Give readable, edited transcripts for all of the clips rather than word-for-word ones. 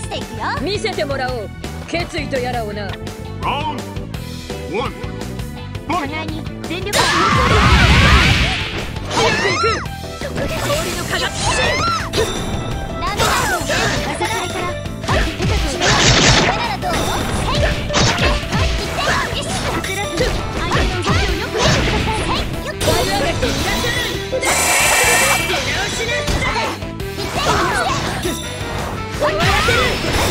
していくよ。 見せてもらおう、決意とやらをな。 互いに全力で早く行く。そこで氷の化学式。 ダメだよ。ガサライから入って出たとこれならどう？はい。よし。焦らず相手の動きをよく見てください。はい。よく。 ワイヤーが来ていらっしゃい。出直しなさい。終わらせる。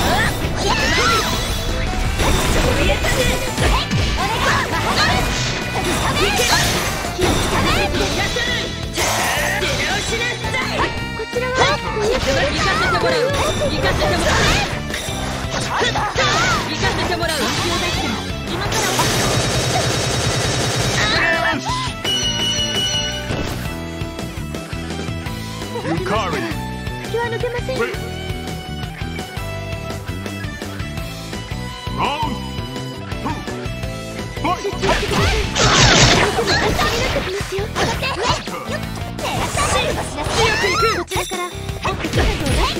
そうやったぜ。こちらは行かせてもらう。行かせてもらう。行かせてもらう。今からYukari。先は抜けません。集中してください。強く行く。こちらから入ってきたぞ。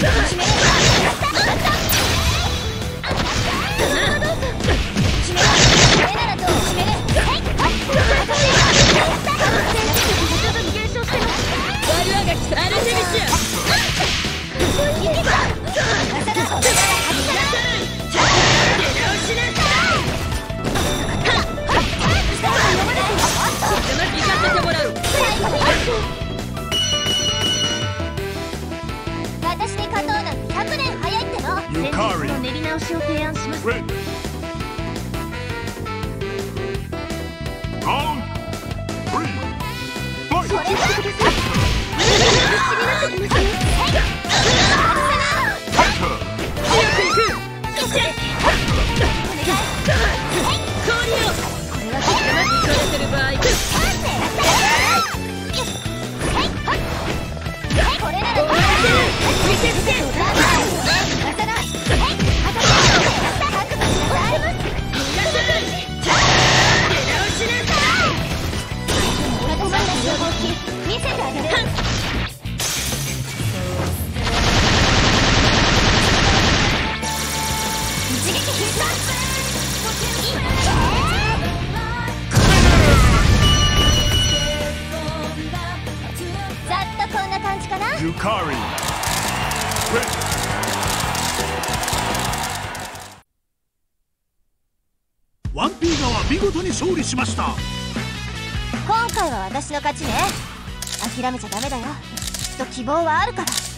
私に勝とうなんて100年早いっての。戦術の練り直しを提案します。それだ。 Yukari。ワンピーガは見事に勝利しました。 今回は私の勝ちね。諦めちゃダメだよ。きっと希望はあるから。